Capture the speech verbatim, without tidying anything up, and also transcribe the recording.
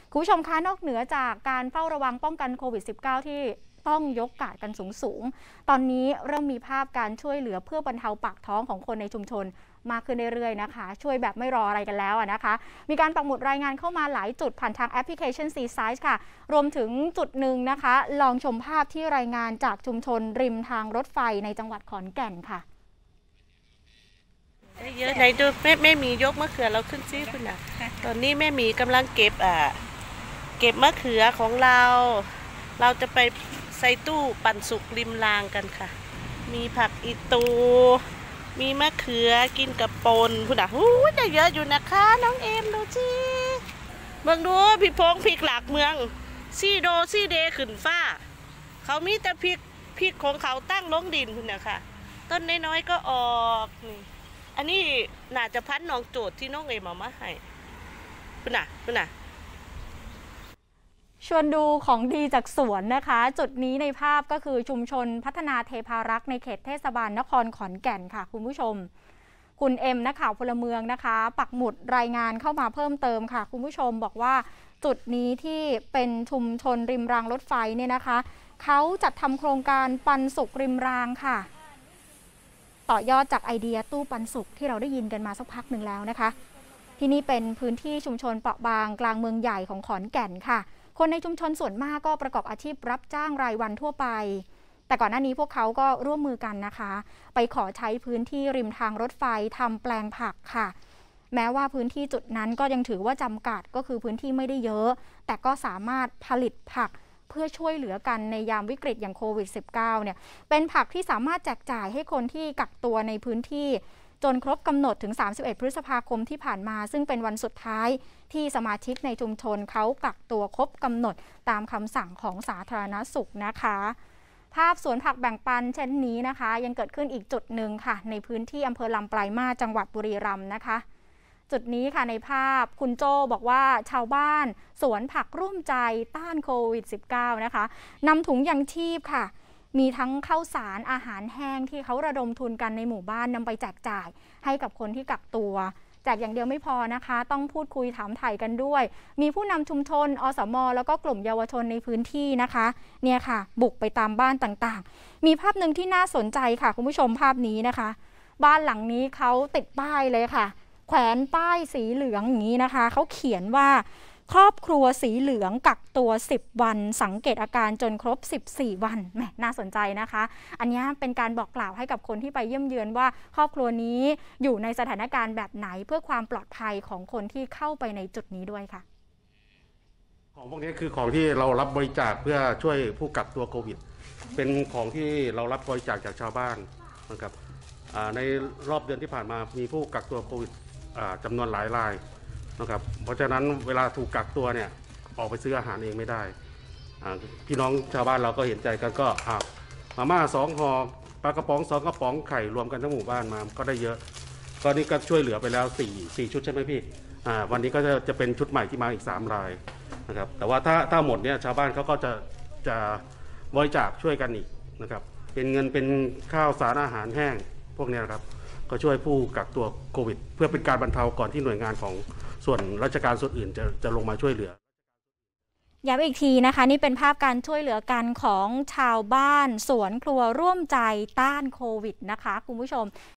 คุณผู้ชมคะนอกเหนือจากการเฝ้าระวังป้องกันโควิด สิบเก้า ที่ต้องยกกาดกันสูงๆตอนนี้เริ่มมีภาพการช่วยเหลือเพื่อบรรเทาปากท้องของคนในชุมชนมากขึ้นเรื่อยๆนะคะช่วยแบบไม่รออะไรกันแล้วนะคะมีการปักหมุดรายงานเข้ามาหลายจุดผ่านทางแอปพลิเคชัน ซี ไซส์ ค่ะรวมถึงจุดหนึ่งนะคะลองชมภาพที่รายงานจากชุมชนริมทางรถไฟในจังหวัดขอนแก่นค่ะเยอะไหนดูแม่แม่มียกมะเขือเราขึ้นซิคุณนะตอนนี้แม่มีกำลังเก็บอ่ะเก็บมะเขือของเรา เราจะไปใส่ตู้ปันสุกริมรางกันค่ะมีผักอีตูมีมะเขือกินกับปนคุณนะหูจะเยอะอยู่นะคะน้องเอ็มดูสิเมืองดูพี่พงพริกหลักเมืองซีโดซีเดขึ้นฟ้าเขามีแต่พริกพริกของเขาตั้งลงดินคุณนะค่ะต้นน้อยๆก็ออกนี่อันนี้น่าจะพันน้องโจทย์ที่น้องเอ็มเอามาให้คุณน่ะคุณน่ะชวนดูของดีจากสวนนะคะจุดนี้ในภาพก็คือชุมชนพัฒนาเทพารักษ์ในเขตเทศบาลนครขอนแก่นค่ะคุณผู้ชมคุณเอ็มนักข่าวพลเมืองนะคะปักหมุดรายงานเข้ามาเพิ่มเติมค่ะคุณผู้ชมบอกว่าจุดนี้ที่เป็นชุมชนริมรางรถไฟเนี่ยนะคะเขาจัดทำโครงการปันสุกริมรางค่ะต่อยอดจากไอเดียตู้ปันสุกที่เราได้ยินกันมาสักพักหนึ่งแล้วนะคะที่นี่เป็นพื้นที่ชุมชนเปราะบางกลางเมืองใหญ่ของขอนแก่นค่ะคนในชุมชนส่วนมากก็ประกอบอาชีพรับจ้างรายวันทั่วไปแต่ก่อนหน้านี้พวกเขาก็ร่วมมือกันนะคะไปขอใช้พื้นที่ริมทางรถไฟทำแปลงผักค่ะแม้ว่าพื้นที่จุดนั้นก็ยังถือว่าจำกัดก็คือพื้นที่ไม่ได้เยอะแต่ก็สามารถผลิตผักเพื่อช่วยเหลือกันในยามวิกฤตอย่างโควิด สิบเก้า เนี่ยเป็นผักที่สามารถแจกจ่ายให้คนที่กักตัวในพื้นที่จนครบกำหนดถึงสามสิบเอ็ดพฤษภาคมที่ผ่านมาซึ่งเป็นวันสุดท้ายที่สมาชิกในชุมชนเขากักตัวครบกำหนดตามคำสั่งของสาธารณสุขนะคะภาพสวนผักแบ่งปันเช่นนี้นะคะยังเกิดขึ้นอีกจุดหนึ่งค่ะในพื้นที่อำเภอลำปลายมาสจังหวัดบุรีรัมย์นะคะจุดนี้ค่ะในภาพคุณโจบอกว่าชาวบ้านสวนผักร่วมใจต้านโควิด สิบเก้า นะคะนำถุงยังชีพค่ะมีทั้งข้าวสารอาหารแห้งที่เขาระดมทุนกันในหมู่บ้านนำไปแจกจ่ายให้กับคนที่กักตัวแจกอย่างเดียวไม่พอนะคะต้องพูดคุยถามไถ่กันด้วยมีผู้นำชุมชนอสม.แล้วก็กลุ่มเยาวชนในพื้นที่นะคะเนี่ยค่ะบุกไปตามบ้านต่างๆมีภาพหนึ่งที่น่าสนใจค่ะคุณผู้ชมภาพนี้นะคะบ้านหลังนี้เขาติดป้ายเลยค่ะแขวนป้ายสีเหลืองอย่างนี้นะคะเขาเขียนว่าครอบครัวสีเหลืองกักตัวสิบวันสังเกตอาการจนครบสิบสี่วันแหมน่าสนใจนะคะอันนี้เป็นการบอกกล่าวให้กับคนที่ไปเยี่ยมเยือนว่าครอบครัวนี้อยู่ในสถานการณ์แบบไหนเพื่อความปลอดภัยของคนที่เข้าไปในจุดนี้ด้วยค่ะของพวกนี้คือของที่เรารับบริจาคเพื่อช่วยผู้กักตัวโควิดเป็นของที่เรารับบริจาคจากชาวบ้านนะครับในรอบเดือนที่ผ่านมามีผู้กักตัวโควิดจำนวนหลายรายนะครับเพราะฉะนั้นเวลาถูกกักตัวเนี่ยออกไปซื้ออาหารเองไม่ได้พี่น้องชาวบ้านเราก็เห็นใจกันก็มาม่าสองห่อปลากระป๋องสองกระป๋องไข่รวมกันทั้งหมู่บ้านมาก็ได้เยอะก็นี่ก็ช่วยเหลือไปแล้วสี่สี่ชุดใช่ไหมพี่วันนี้ก็จะจะเป็นชุดใหม่ที่มาอีกสามรายนะครับแต่ว่าถ้าถ้าหมดเนี่ยชาวบ้านเขาก็จะจะบริจาคช่วยกันอีกนะครับเป็นเงินเป็นข้าวสารอาหารแห้งพวกนี้นะครับก็ช่วยผู้กักตัวโควิดเพื่อเป็นการบรรเทาก่อนที่หน่วยงานของส่วนราชการส่วนอื่นจะจะลงมาช่วยเหลือย้ำอีกทีนะคะนี่เป็นภาพการช่วยเหลือกันของชาวบ้านสวนครัวร่วมใจต้านโควิดนะคะคุณผู้ชม